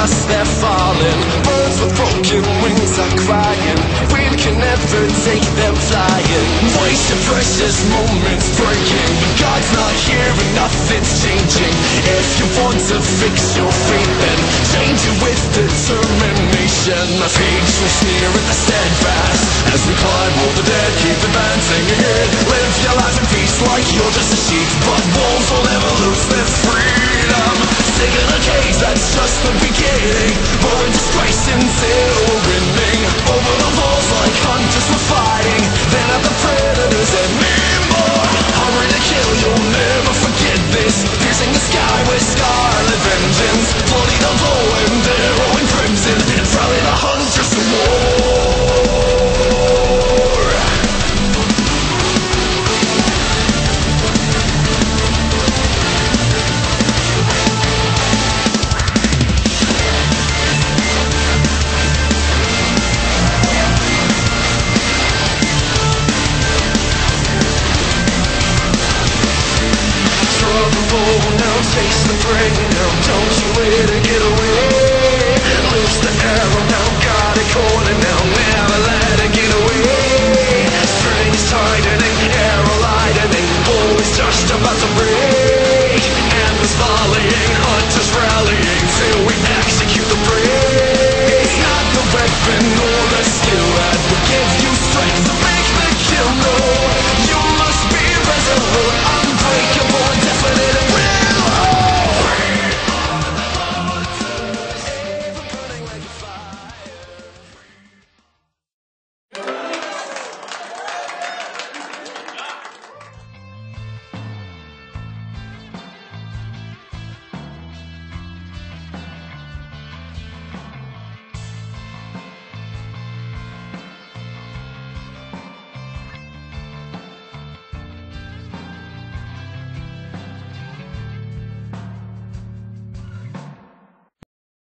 dust, they're falling. Birds with broken wings are crying. Wind can never take them flying. Waste your precious moments breaking. God's not here and nothing's changing. If you want to fix your fate, then change it with determination. The page will sneer at the steadfast. As we climb all the dead, keep advancing ahead. Live your life in peace like you're just a sheep. But wolves will never lose their freedom. Stick in a cage, that's just the beginning. More in disgrace until we're winning. Over the walls like hunters we're fighting. Then at the predators and more. Hungry to kill, you'll never forget this. Piercing the sky with scarlet vengeance. Bloody the blow and arrow and crimson. And rally the hunters to war. Now chase the prey, now don't